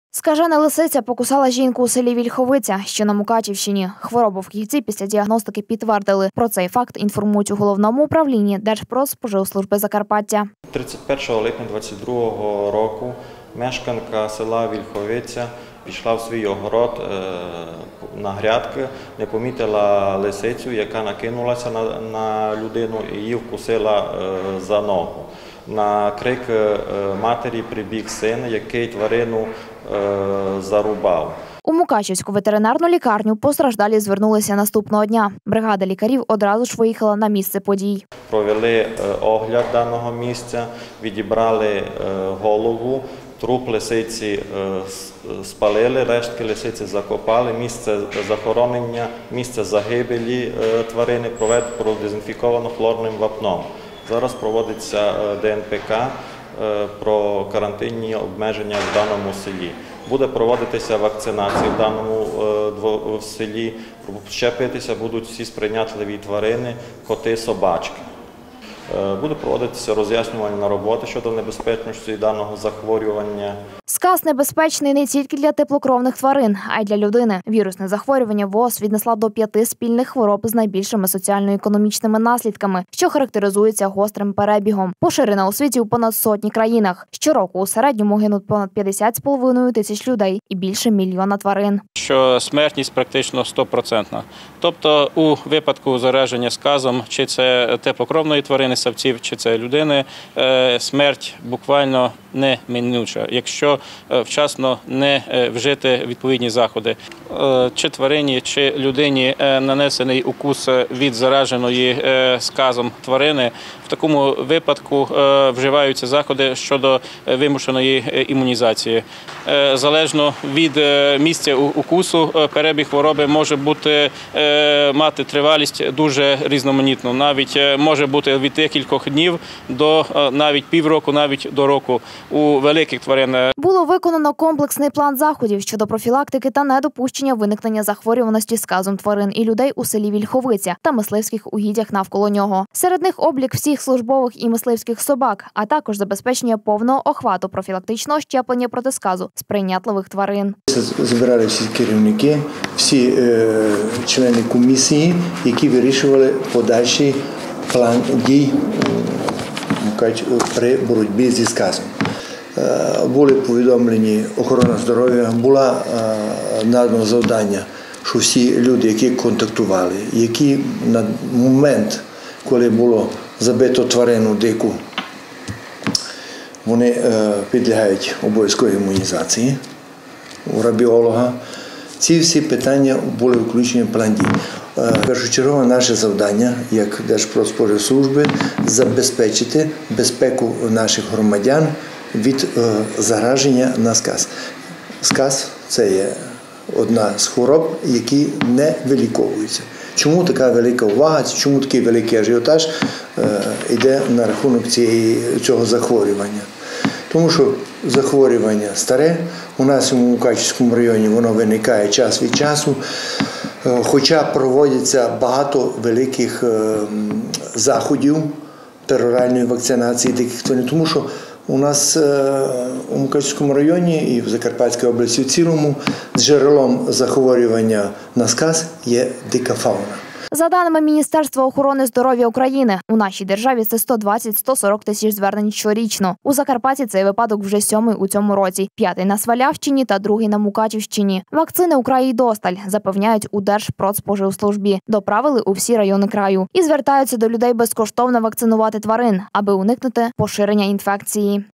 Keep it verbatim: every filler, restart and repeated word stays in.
Скажена лисиця покусала жінку у селі Вільховиця, що на Мукачівщині. Хворобу фахівці після діагностики підтвердили. Про цей факт інформують у Головному управлінні Держпродспоживслужби Закарпаття. тридцять першого липня двадцять другого року мешканка села Вільховиця пішла в свій огород на грядки, не помітила лисицю, яка накинулася на, на людину і її вкусила за ногу. На крик матері прибіг син, який тварину зарубав. У Мукачівську ветеринарну лікарню постраждалі звернулися наступного дня. Бригада лікарів одразу ж виїхала на місце подій. Провели огляд даного місця, відібрали голову, труп лисиці спалили, рештки лисиці закопали, місце захоронення, місце загибелі тварини продезінфіковано хлорним вапном. Зараз проводиться Де Ен Пе Ка про карантинні обмеження в даному селі. Буде проводитися вакцинація в даному в селі, щепитися будуть всі сприйнятливі тварини, коти, собачки. Буде проводитися роз'яснювальна робота щодо небезпечності даного захворювання. Сказ небезпечний не тільки для теплокровних тварин, а й для людини. Вірусне захворювання ВООЗ віднесла до п'яти спільних хвороб з найбільшими соціально-економічними наслідками, що характеризуються гострим перебігом. Поширена у світі у понад сотні країнах. Щороку у середньому гинуть понад п'ятдесят з половиною тисяч людей і більше мільйона тварин. Що смертність практично стопроцентна. Тобто у випадку зараження сказом, чи це теплокровної тварини, савців, чи це людини, смерть буквально неминуча, якщо вчасно не вжити відповідні заходи. Чи тварині, чи людині нанесений укус від зараженої сказом тварини, в такому випадку вживаються заходи щодо вимушеної імунізації. Залежно від місця укусу, перебіг хвороби може бути, мати тривалість дуже різноманітну. Навіть може бути від декількох днів до навіть півроку, навіть до року у великих тварин. Було виконано комплексний план заходів щодо профілактики та недопущення виникнення захворюваності сказом тварин і людей у селі Вільховиця та мисливських угіддях навколо нього. Серед них облік всіх службових і мисливських собак, а також забезпечення повного охвату профілактичного щеплення проти сказу сприйнятливих тварин. Збирали всі керівники, всі е, члени комісії, які вирішували подальший план дій при боротьбі зі сказом. Були повідомлені охорона здоров'я, було надано завдання, що всі люди, які контактували, які на момент, коли було забито тварину дику, вони підлягають обов'язковій імунізації у рабіолога. Ці всі питання були включені в план дій. Першочергове наше завдання, як Держпродспоживслужби, забезпечити безпеку наших громадян від зараження на сказ. Сказ – це є одна з хвороб, які не виліковуються. Чому така велика увага, чому такий великий ажіотаж йде на рахунок цієї, цього захворювання? Тому що захворювання старе, у нас у Мукачівському районі воно виникає час від часу, хоча проводяться багато великих заходів пероральної вакцинації диких тварин, тому що у нас у Мукачівському районі і в Закарпатській області в цілому джерелом захворювання на сказ є дика фауна. За даними Міністерства охорони здоров'я України, у нашій державі це сто двадцять - сто сорок тисяч звернень щорічно. У Закарпатті цей випадок вже сьомий у цьому році, п'ятий на Свалявщині та другий на Мукачівщині. Вакцини у краї досталь, запевняють у Держпродспоживслужбі. Доправили у всі райони краю. І звертаються до людей безкоштовно вакцинувати тварин, аби уникнути поширення інфекції.